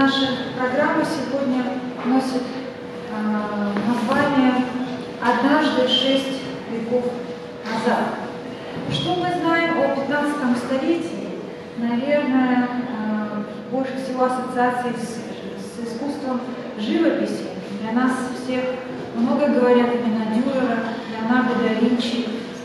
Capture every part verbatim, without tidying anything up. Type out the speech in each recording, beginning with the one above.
наша программа сегодня носит э, название «Однажды шесть веков назад». Что мы знаем о пятнадцатом столетии? Наверное, э, больше всего ассоциаций с, с искусством живописи. Для нас всех много говорят именно Дюрера, Леонардо да Винчи.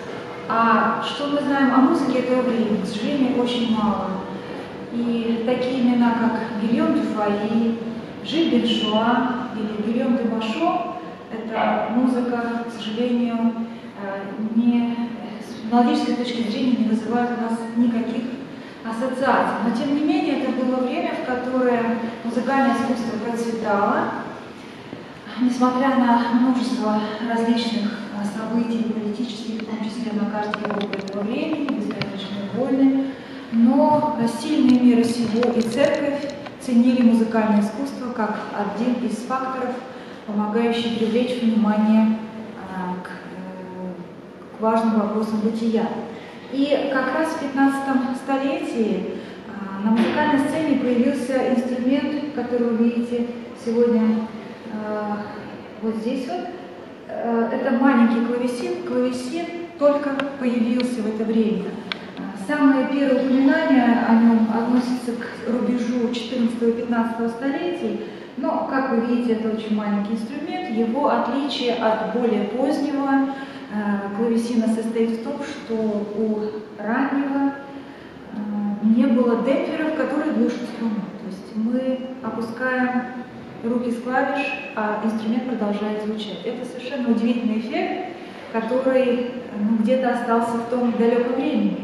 А что мы знаем о музыке этого времени? К сожалению, очень мало. И такие имена, как Гильом Дюфаи, Жиль Беншуа или Гильом де Башо, это музыка, к сожалению, не, с мелодической точки зрения не вызывает у нас никаких ассоциаций. Но тем не менее, это было время, в которое музыкальное искусство процветало, несмотря на множество различных событий политических, в том числе на карте Европы этого времени, бесконечные войны. Но сильные мира сего и церковь ценили музыкальное искусство как один из факторов, помогающий привлечь внимание к, к важным вопросам бытия. И как раз в пятнадцатом столетии на музыкальной сцене появился инструмент, который вы видите сегодня вот здесь вот. Это маленький клавесин. Клавесин только появился в это время. Самые первые упоминания о нем относятся к рубежу четырнадцатого-пятнадцатого столетий, но, как вы видите, это очень маленький инструмент. Его отличие от более позднего э, клавесина состоит в том, что у раннего э, не было демпферов, которые глушат струну. То есть мы опускаем руки с клавиш, а инструмент продолжает звучать. Это совершенно удивительный эффект, который ну, где-то остался в том далеком времени.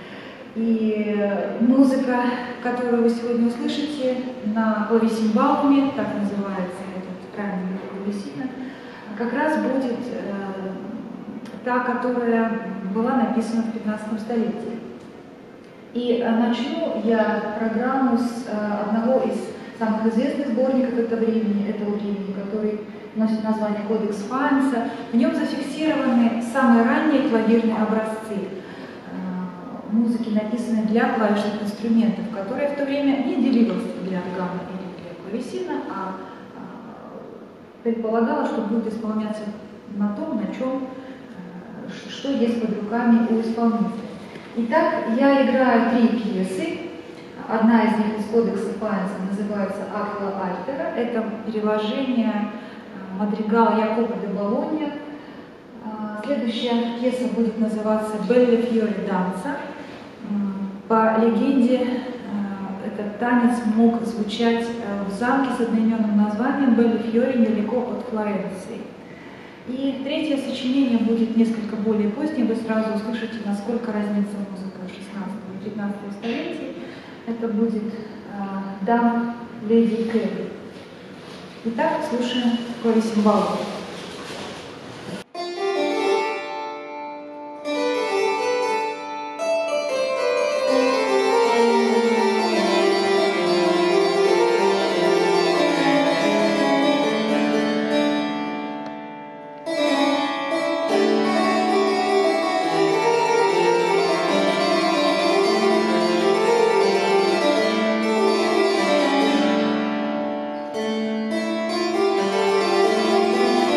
И музыка, которую вы сегодня услышите на клавесинбауме, так называется этот ранний клавесин, как раз будет э, та, которая была написана в пятнадцатом столетии. И э, начну я программу с э, одного из самых известных сборников этого времени, этого времени, который носит название «Кодекс Файнса». В нем зафиксированы самые ранние клавирные образцы музыки, написанной для клавишных инструментов, которая в то время не делилась для органа или для клавесина, а, а предполагала, что будет исполняться на том, на чем, а, что есть под руками у исполнителя. Итак, я играю три пьесы. Одна из них из Кодекса Файнса называется «Аква Альтера». Это переложение а, мадригала Якопо де Болонья. А, следующая пьеса будет называться «Белле Фьоре Данца». По легенде, этот танец мог звучать в замке с одноименным названием Белле Фьоре недалеко от Флоренции. И третье сочинение будет несколько более позднее. Вы сразу услышите, насколько разнится музыка шестнадцатого и пятнадцатого столетий. Это будет «Дам Леди Кэрри». Итак, слушаем клавесинбаум. Thank you.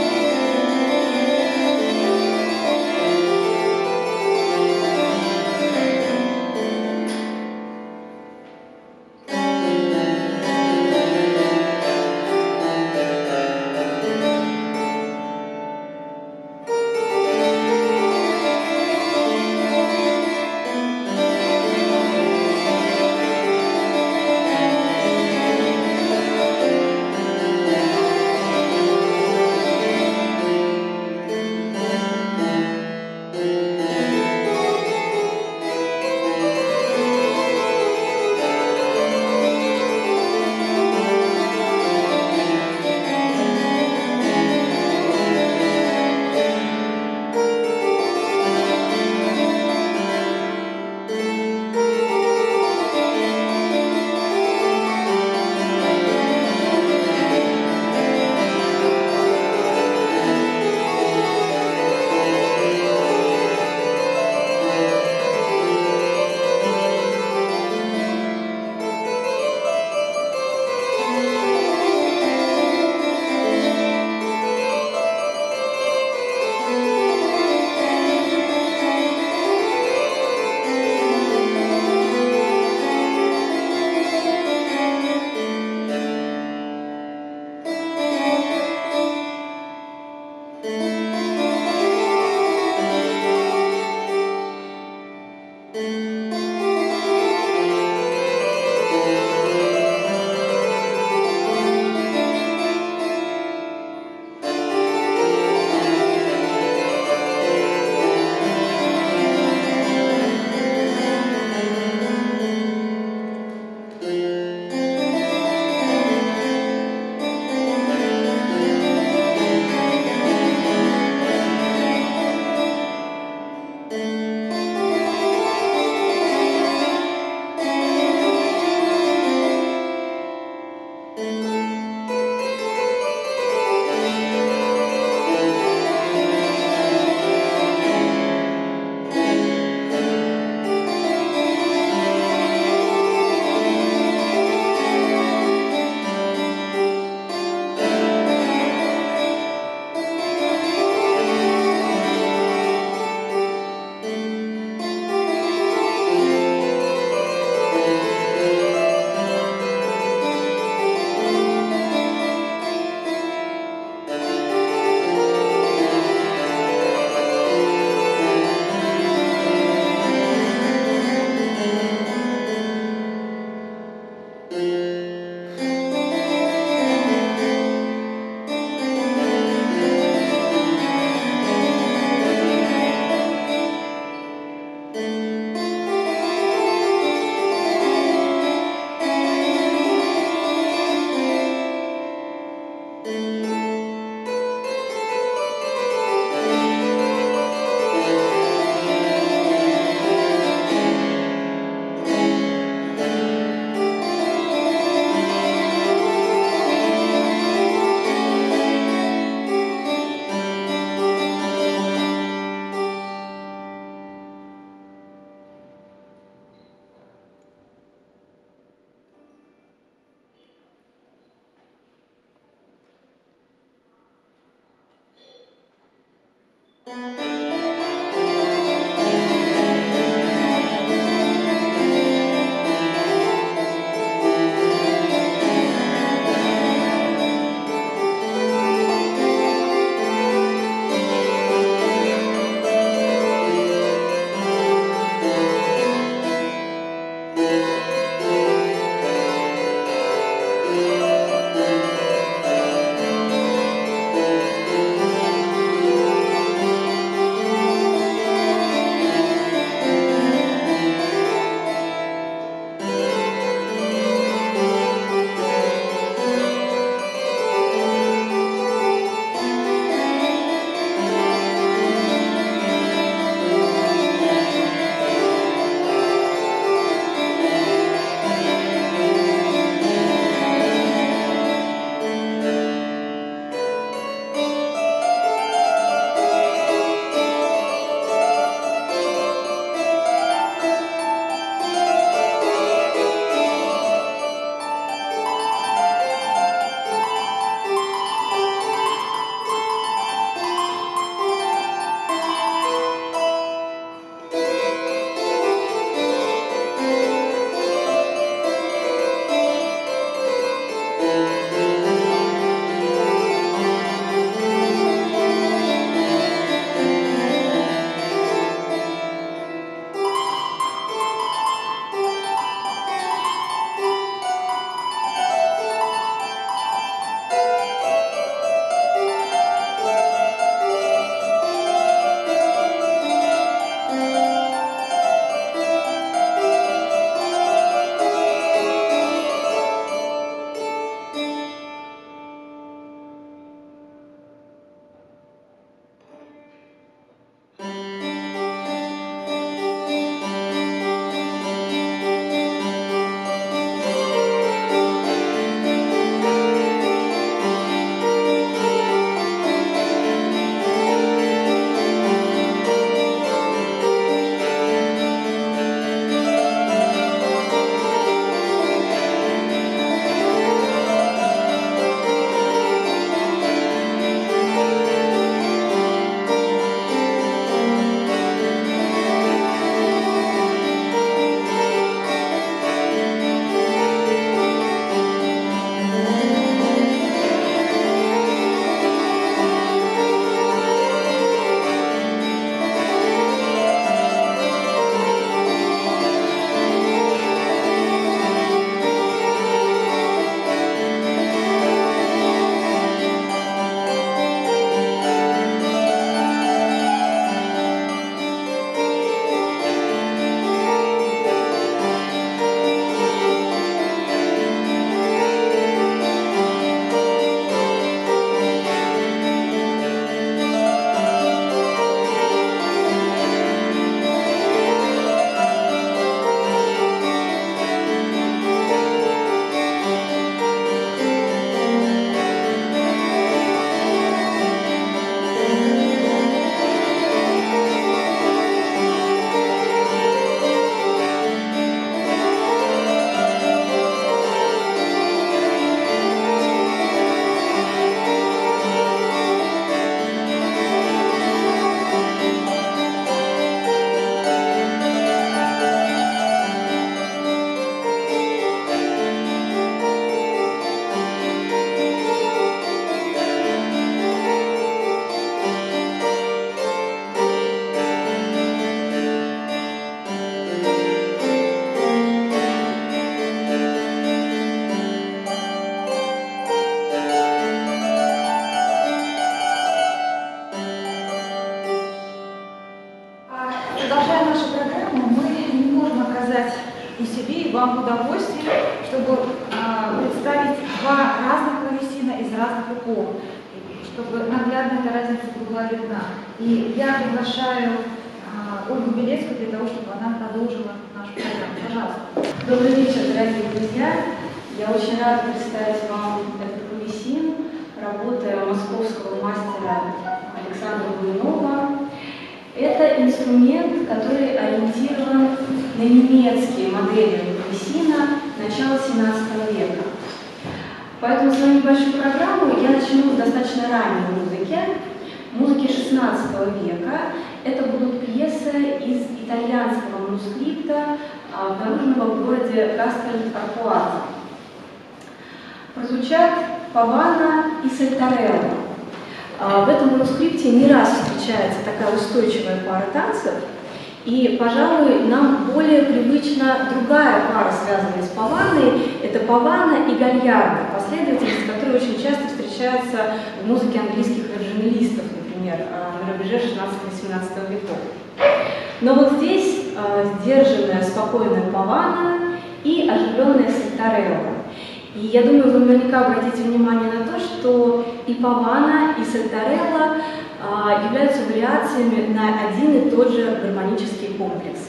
продолжая нашу программу, мы не можем оказать и себе, и вам удовольствие, чтобы а, представить два разных клавесина из разных эпох, чтобы наглядно эта разница была видна. И я приглашаю а, Ольгу Белецкую для того, чтобы она продолжила нашу программу. Пожалуйста. Добрый вечер, дорогие друзья. Я очень рада представить вам этот клавесин, работы московского мастера Александра Буйнова. Это инструмент, который ориентирован на немецкие модели клавесина начала семнадцатого века. Поэтому свою небольшую программу я начну с достаточно ранней музыки, музыки шестнадцатого века. Это будут пьесы из итальянского манускрипта, обнаруженного в городе Кастель-Карпуазо. Прозвучат Павана и Сальтарелла. В этом манускрипте не раз встречается такая устойчивая пара танцев, и, пожалуй, нам более привычна другая пара, связанная с Паваной. Это Павана и Гальярда, последовательность, которые очень часто встречаются в музыке английских раджанелистов, например, на рубеже шестнадцатого-семнадцатого веков. Но вот здесь сдержанная, спокойная Павана и оживленная Сальтарелла. И я думаю, вы наверняка обратите внимание на то, что и Павана, и Сальтарелла а, являются вариациями на один и тот же гармонический комплекс.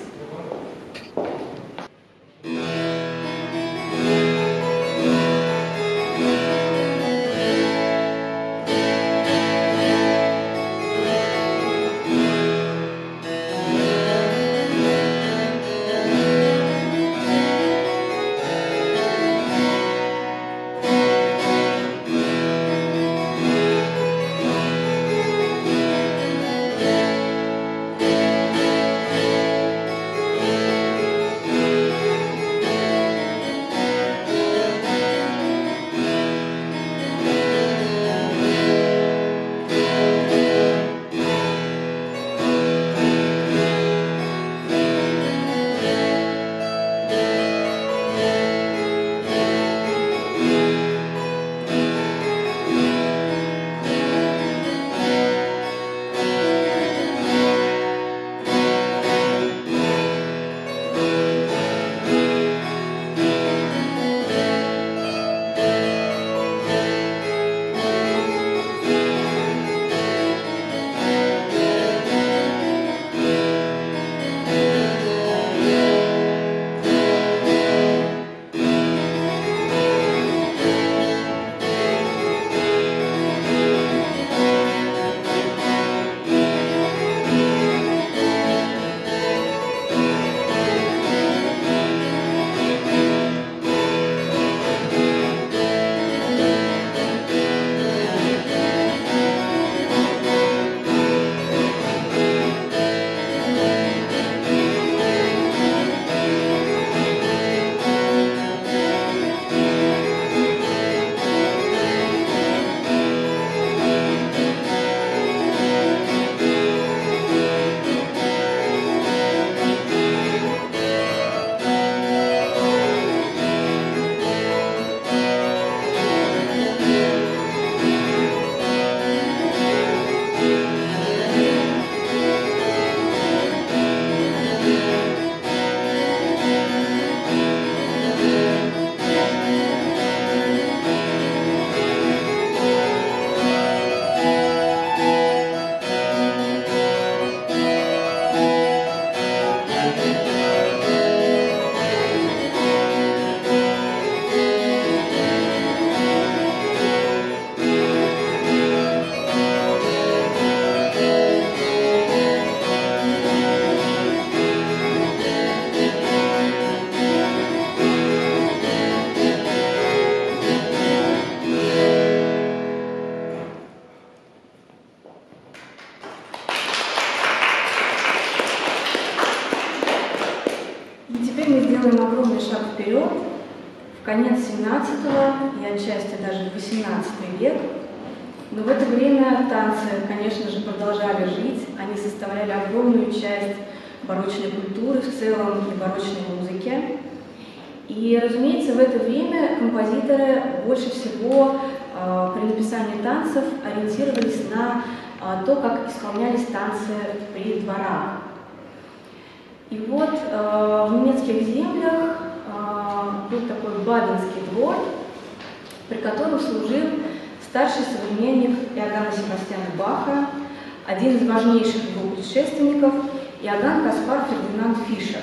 Сделаем огромный шаг вперед, в конец семнадцатого и отчасти даже в восемнадцатый век. Но в это время танцы, конечно же, продолжали жить, они составляли огромную часть барочной культуры в целом и барочной музыки. И, разумеется, в это время композиторы больше всего э, при написании танцев ориентировались на э, то, как исполнялись танцы при дворах. И вот э, в немецких землях э, был такой Баденский двор, при котором служил старший современник Иоганна Себастьяна Баха, один из важнейших его предшественников, Иоганн Каспар Фердинанд Фишер.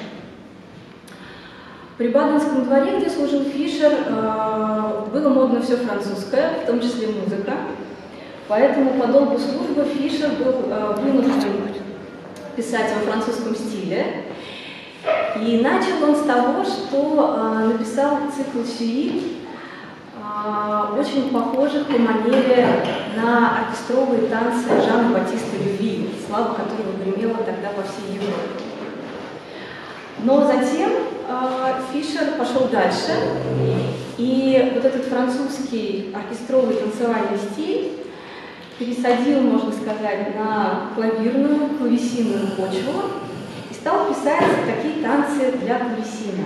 При Баденском дворе, где служил Фишер, было модно все французское, в том числе музыка. Поэтому по долгу службы Фишер был вынужден писать во французском стиле. И начал он с того, что написал цикл сюит, очень похожих по манере на оркестровые танцы Жана Батиста Лювьи, слава которого гремела тогда по всей Европе. Но затем э, Фишер пошел дальше, и вот этот французский оркестровый танцевальный стиль пересадил, можно сказать, на клавирную, клавесинную почву и стал писать такие танцы для клавесина.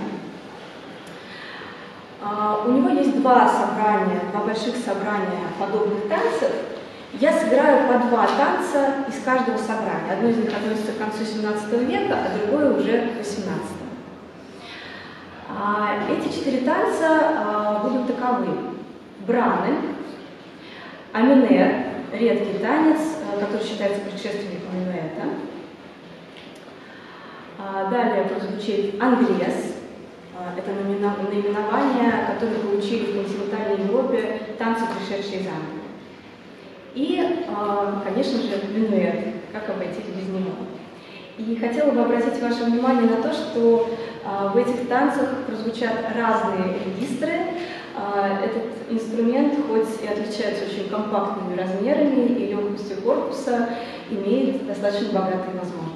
Uh, у него есть два собрания, два больших собрания подобных танцев. Я сыграю по два танца из каждого собрания. Одно из них относится к концу семнадцатого века, а другое уже к восемнадцатому. Uh, эти четыре танца uh, будут таковы. Браны, аминер, редкий танец, uh, который считается предшественником минуэта. Uh, далее прозвучит ангрес. Это наименование, которое получили в континентальной Европе танцы, пришедшие из Англии. И, конечно же, минуэт, как обойтись без него. И хотела бы обратить ваше внимание на то, что в этих танцах прозвучат разные регистры. Этот инструмент, хоть и отличается очень компактными размерами и легкостью корпуса, имеет достаточно богатые возможности.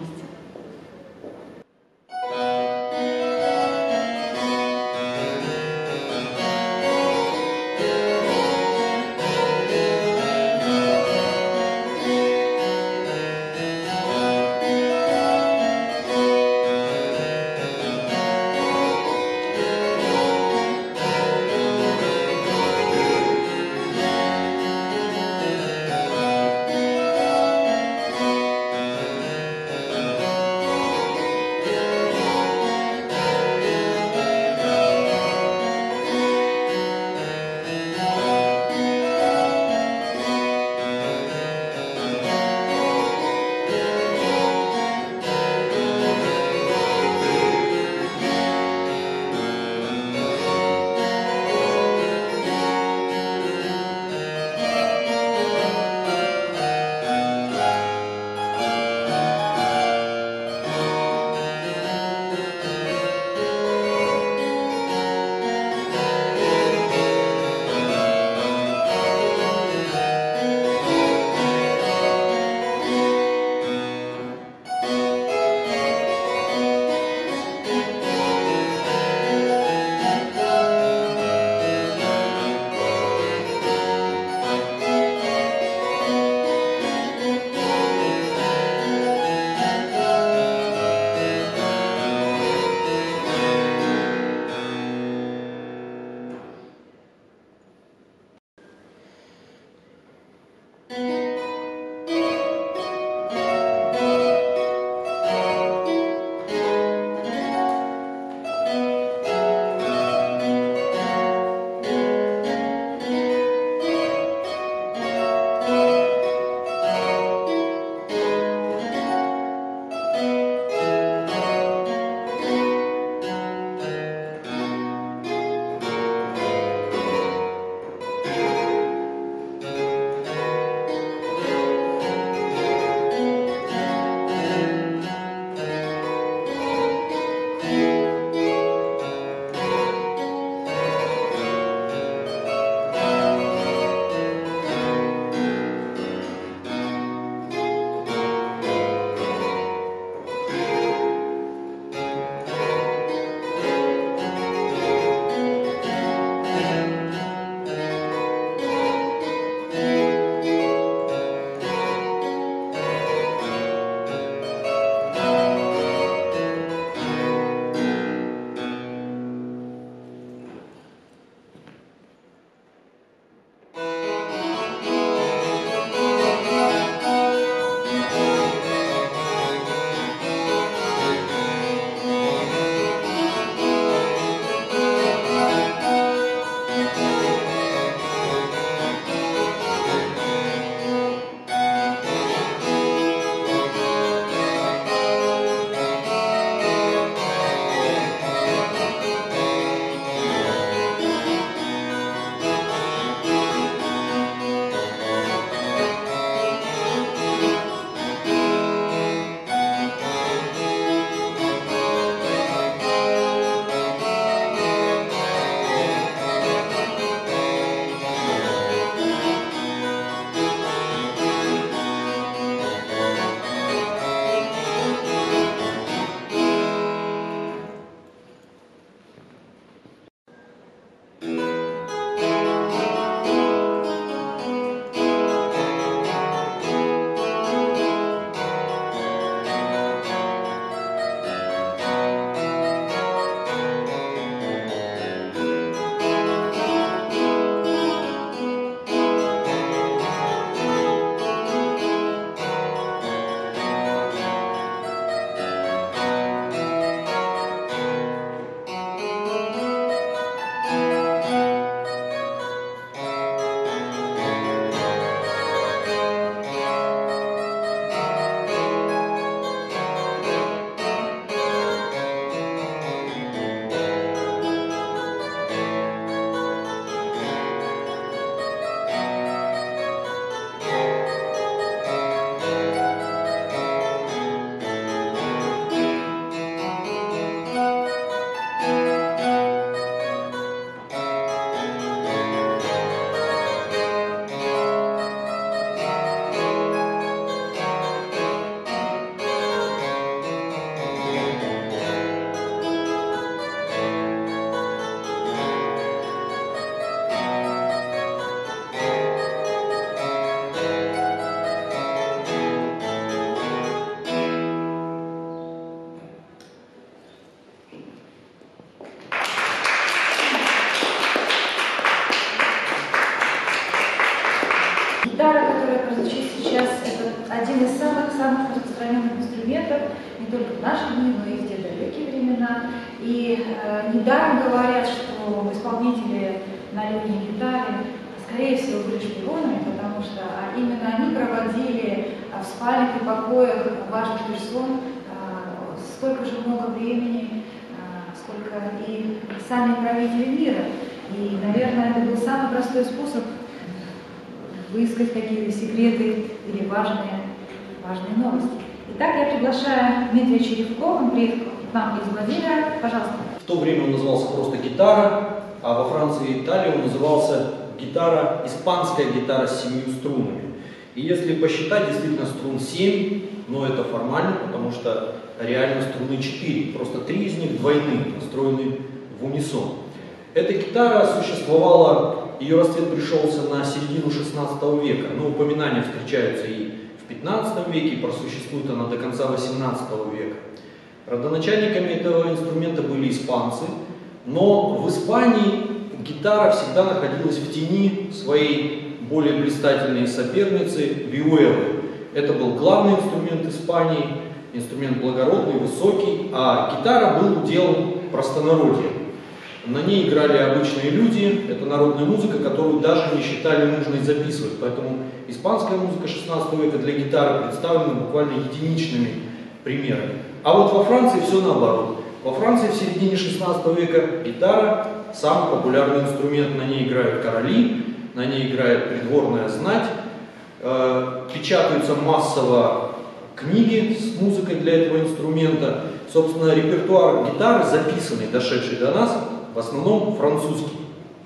не только в наши дни, но и в те далекие времена. И э, недаром говорят, что исполнители на лютне гитаре, скорее всего, были шпионами, потому что а именно они проводили а, в спальных и покоях важных персон а, столько же много времени, а, сколько и сами правители мира. И, наверное, это был самый простой способ выискать какие-то секреты или важные, важные новости. Итак, я приглашаю Дмитрия Черевкова, он приехал к нам из Владимира. Пожалуйста. В то время он назывался просто гитара, а во Франции и Италии он назывался гитара, испанская гитара с семью струнами. И если посчитать, действительно струн семь, но это формально, потому что реально струны четыре, просто три из них двойные, настроены в унисон. Эта гитара существовала, ее расцвет пришелся на середину шестнадцатого века, но упоминания встречаются и в пятнадцатом веке, и просуществует она до конца восемнадцатого века. Родоначальниками этого инструмента были испанцы, но в Испании гитара всегда находилась в тени своей более блистательной соперницы виолы. Это был главный инструмент Испании, инструмент благородный, высокий, а гитара был уделом простонародья. На ней играли обычные люди, это народная музыка, которую даже не считали нужной записывать, поэтому испанская музыка шестнадцатого века для гитары представлена буквально единичными примерами. А вот во Франции все наоборот. Во Франции в середине шестнадцатого века гитара – самый популярный инструмент, на ней играют короли, на ней играет придворная знать, э, печатаются массово книги с музыкой для этого инструмента. Собственно, репертуар гитары, записанный, дошедший до нас, в основном французский.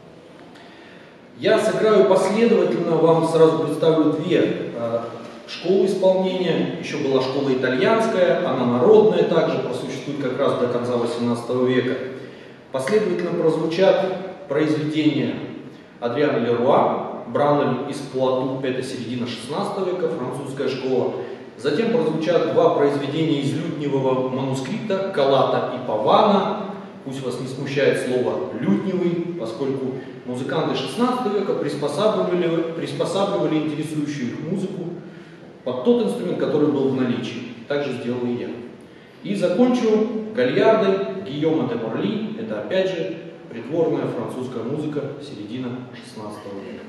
Я сыграю последовательно, вам сразу представлю две э, школы исполнения. Еще была школа итальянская, она народная также, просуществует как раз до конца восемнадцатого века. Последовательно прозвучат произведения Адриана Леруа, Бранель из Пуату, это середина шестнадцатого века, французская школа. Затем прозвучат два произведения из лютневого манускрипта Калата и Павана. Пусть вас не смущает слово «лютневый», поскольку музыканты шестнадцатого века приспосабливали, приспосабливали интересующую их музыку под тот инструмент, который был в наличии. Так же сделал и я. И закончу гальярдой Гийома де Марли. Это опять же придворная французская музыка середина шестнадцатого века.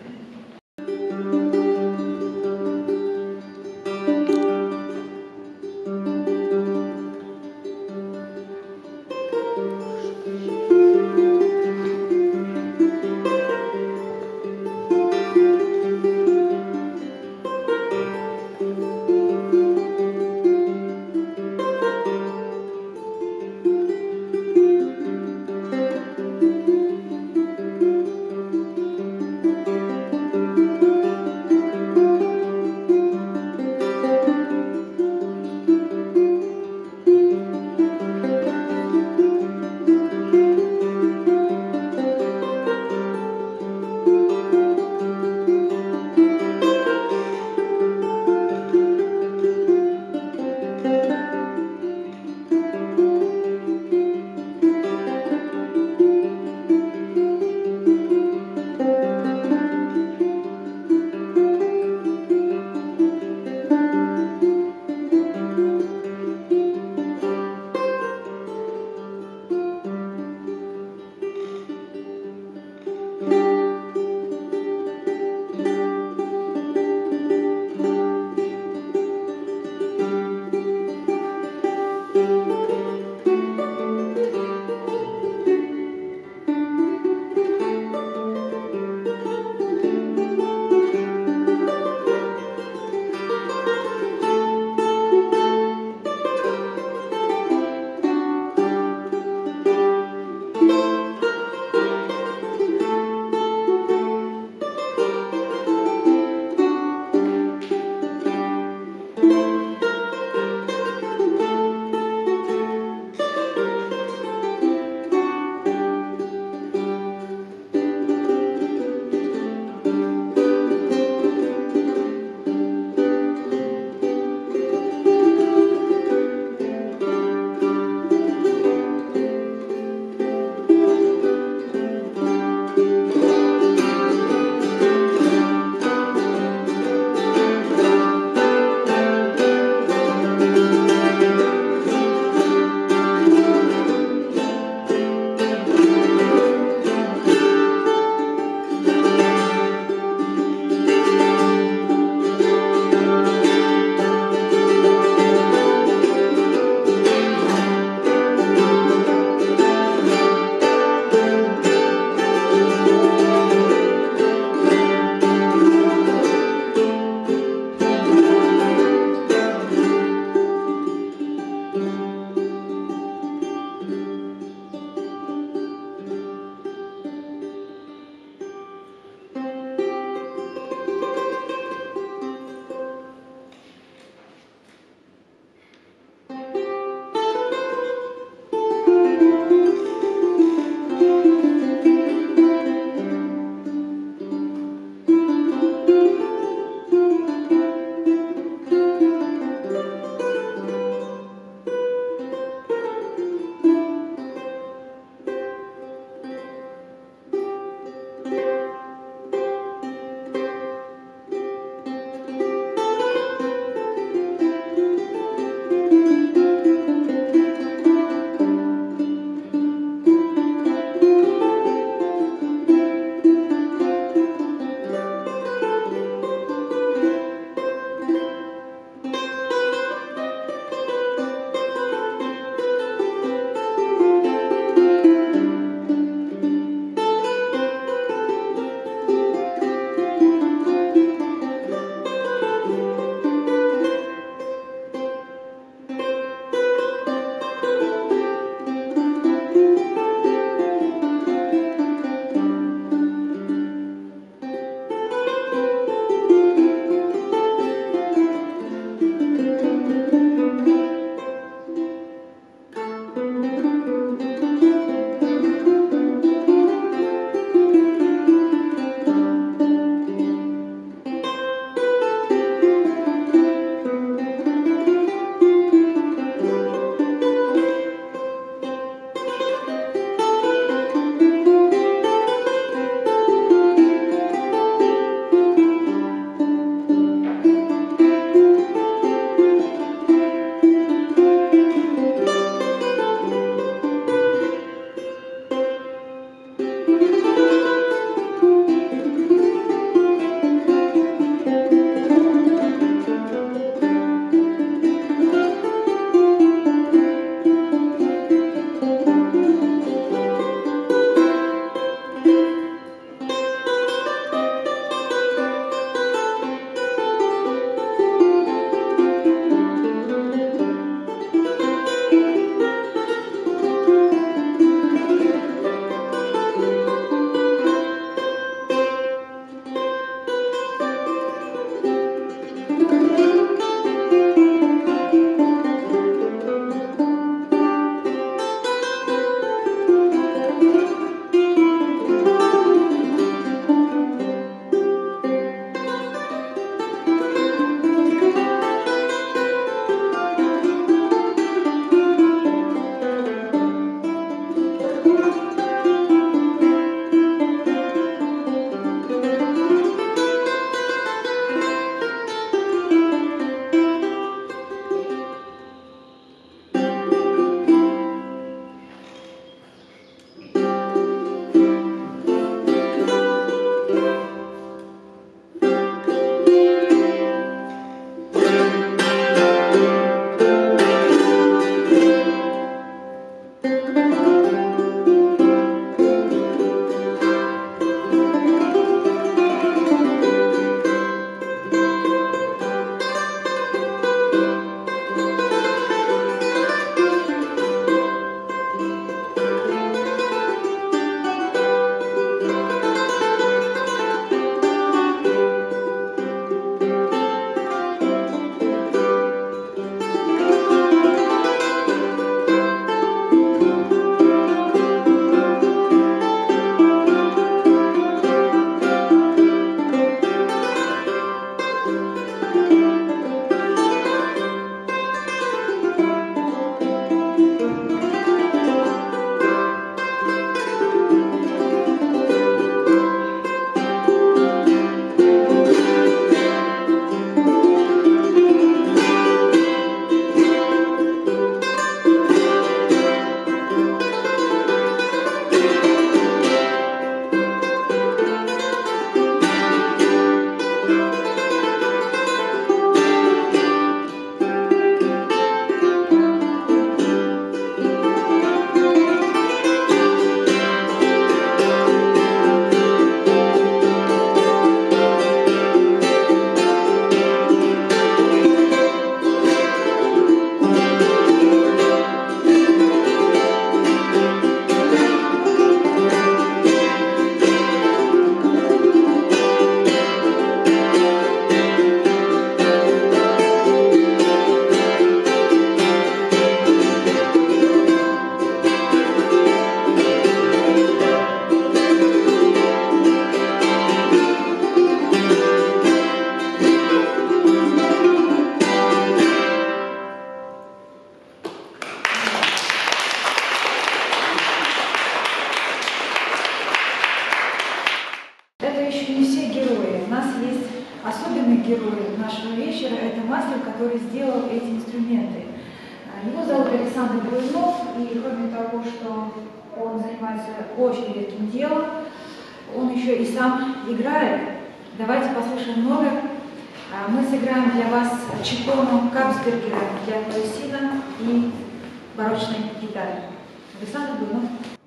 мастер, который сделал эти инструменты. Его зовут Александр Глазунов, и кроме того, что он занимается очень редким делом, он еще и сам играет. Давайте послушаем номер. Мы сыграем для вас читону Капсбергера для клавесина и барочной гитары. Александр Глазунов.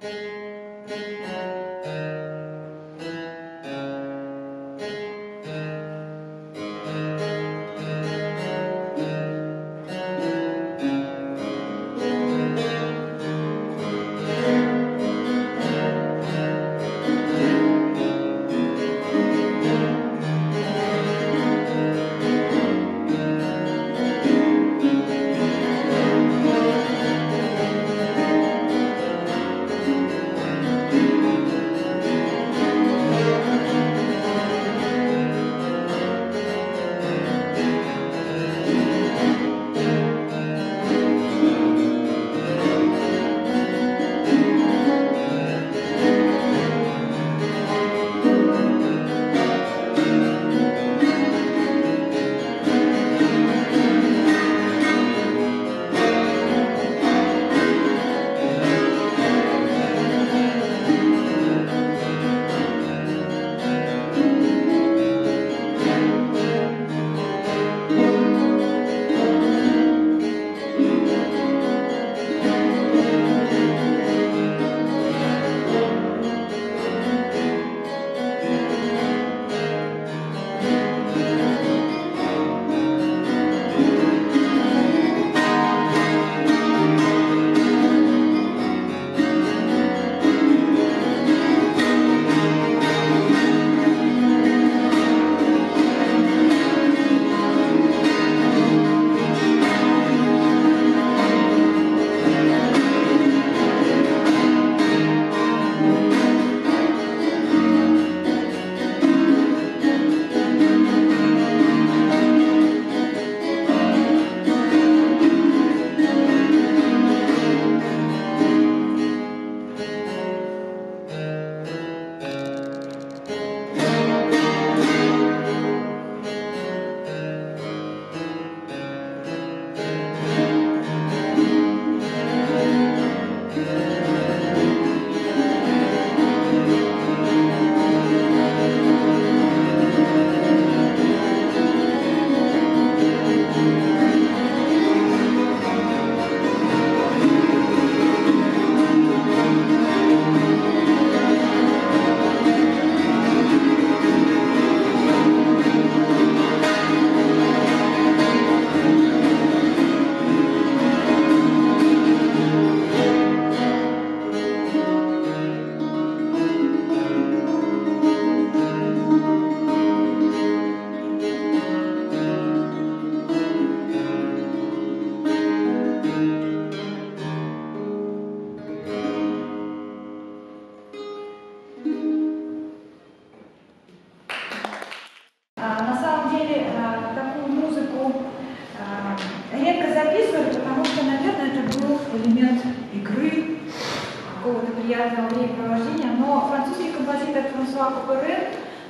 элемент игры, какого-то приятного времяпровождения, но французский композитор Франсуа Куперен,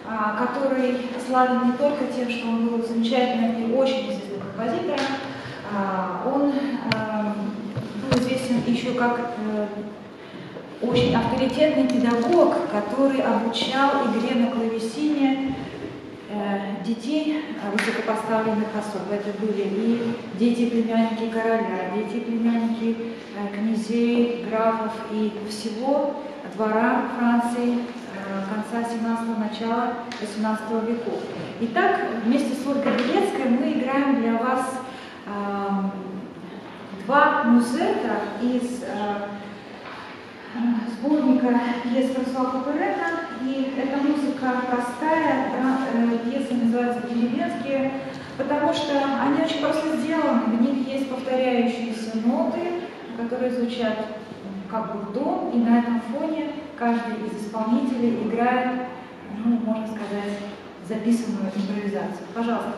который славен не только тем, что он был замечательным и очень известным композитором, он был известен еще как очень авторитетный педагог, который обучал игре на клавесине детей высокопоставленных особ. Это были и дети-племянники короля, дети-племянники князей, графов и всего двора Франции конца семнадцатого, начала восемнадцатого веков. Итак, вместе с Ольгой Белецкой мы играем для вас э, два музета из э, сборника пьес Франсуа Куперена. И эта музыка простая, э, пьеса называется «Деревенские», потому что они очень просто сделаны, в них есть повторяющиеся ноты, которые звучат как бы в дом, и на этом фоне каждый из исполнителей играет, ну, можно сказать, записанную импровизацию. Пожалуйста.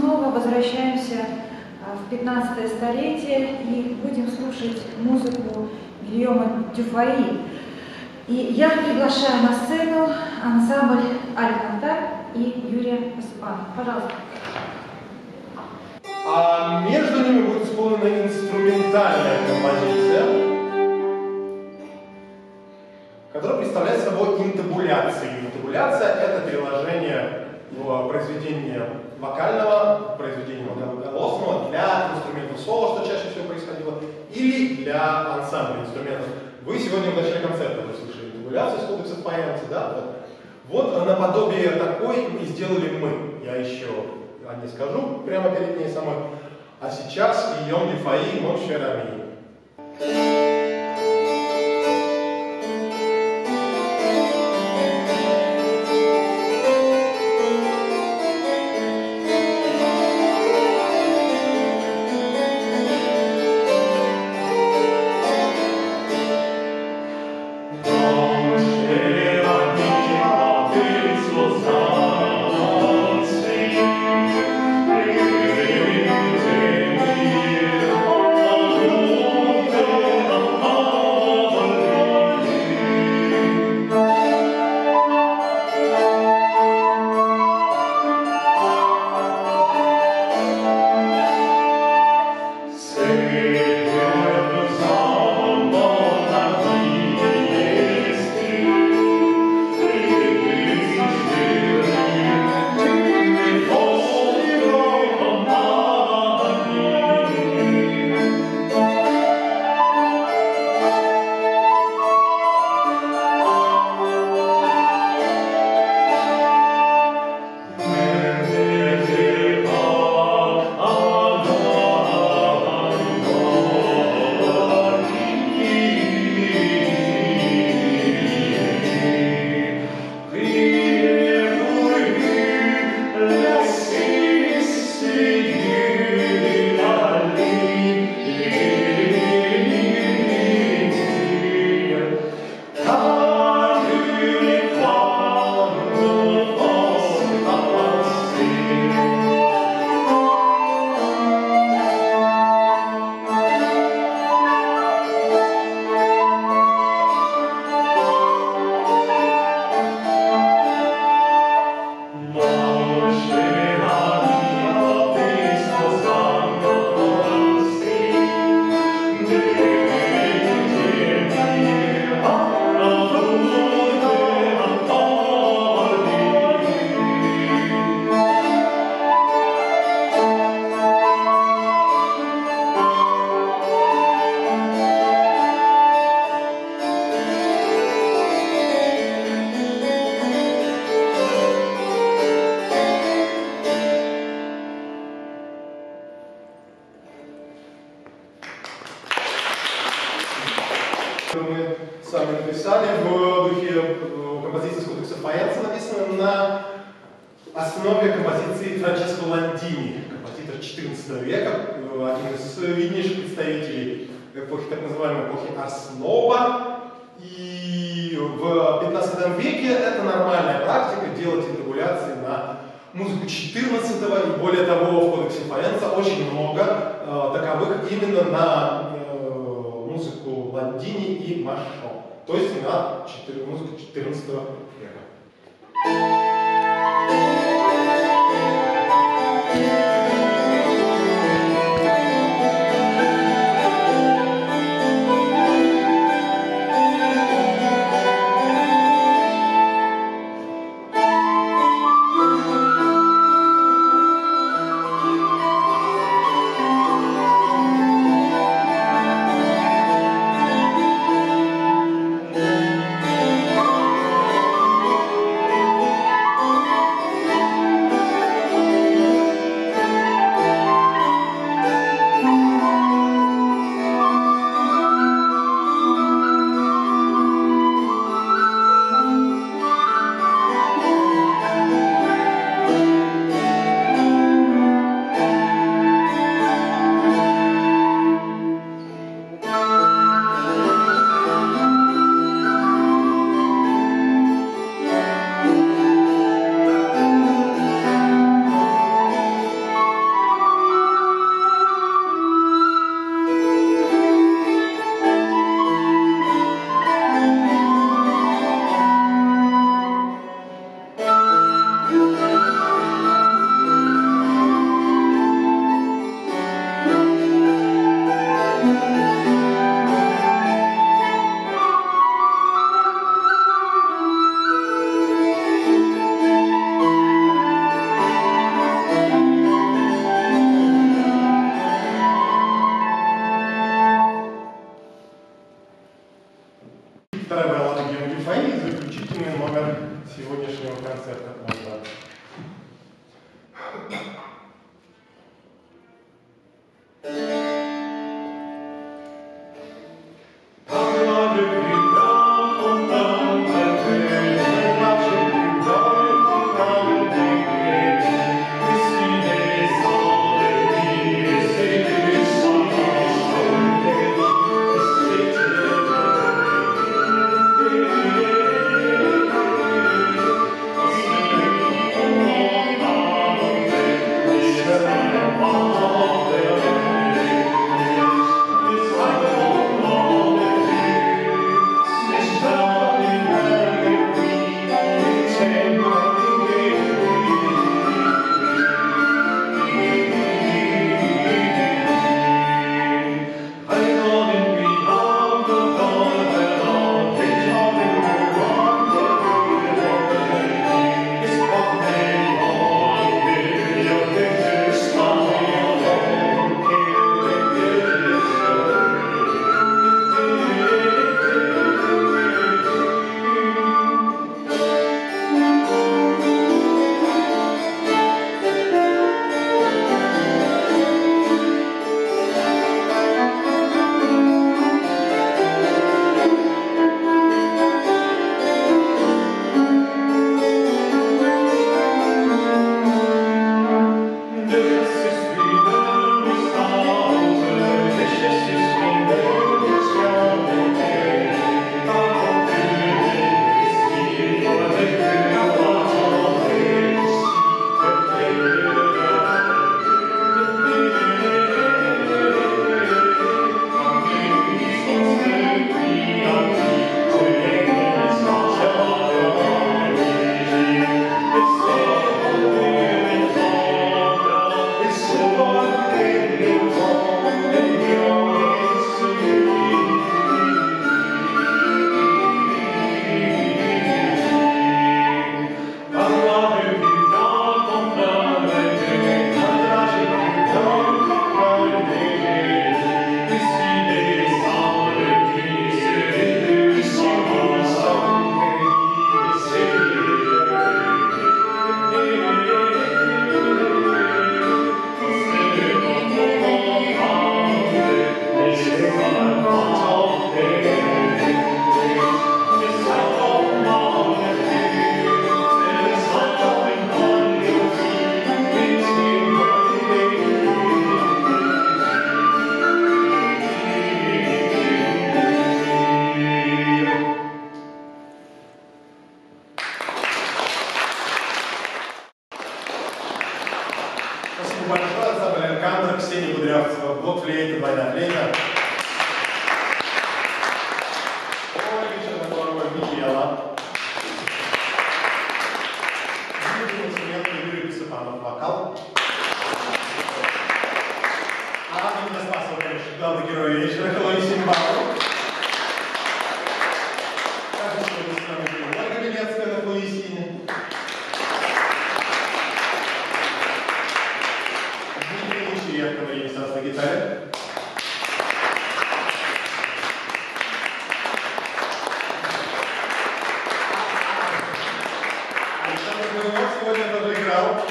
снова возвращаемся в пятнадцатое столетие и будем слушать музыку Гильома Дюфаи. И я приглашаю на сцену ансамбль «Аль-Кантар» и Юрия Осипанова. Пожалуйста. А между ними будет исполнена инструментальная композиция, которая представляет собой интабуляцию. Интабуляция – это переложение произведения вокального, произведения голосного для инструментов соло, что чаще всего происходило, или для ансамбля инструментов. Вы сегодня в начале концерта вы слышали интабуляцию с кодекса Фаянса, да? Вот, вот наподобие такой и сделали мы. Я еще не скажу прямо перед ней самой. А сейчас Гийом Дюфаи «Mon cher ami». Мы сами написали в духе композиции с кодекса Фаянса, написано на основе композиции Франческо Ландини, композитор четырнадцатого века, один из виднейших представителей эпохи, так называемой эпохи Арс-Нова. И в пятнадцатом веке это нормальная практика делать интабуляции на музыку четырнадцатого, и более того, в кодексе Фаянса очень много э, таковых именно на э, музыку Ландини и Машо, то есть на четыре, музыку четырнадцатого века. Thank тенор Ксения Кудрявцева, блок-флейта, двойная флейта. Ольга Черногорова, Михаила. Инструмент Юрий Писапанов, вокал. А Инна Спасова, конечно, главный герой вечера, клавесин Бау. Также сегодня с нами Ольга Белецкая на клавесине. Дмитрий Мичиенко на ренессансной гитаре. Александр Голубов сегодня тоже играл.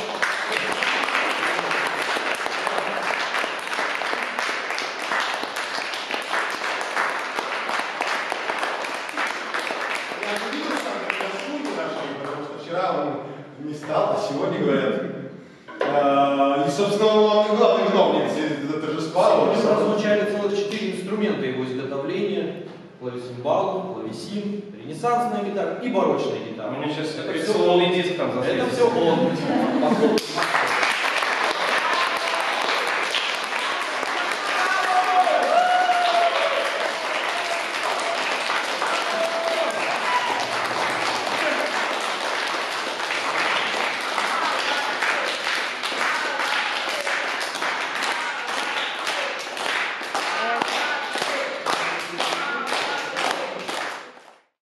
Вчера он не стал, а сегодня говорят. А, и, собственно, он главный виновник торжества. Сегодня прозвучали целых четыре инструмента его изготовления. Клавесин-бал, клавесин, ренессансная гитара и барочная гитара. Мне сейчас это это все соло-диск там Это все он.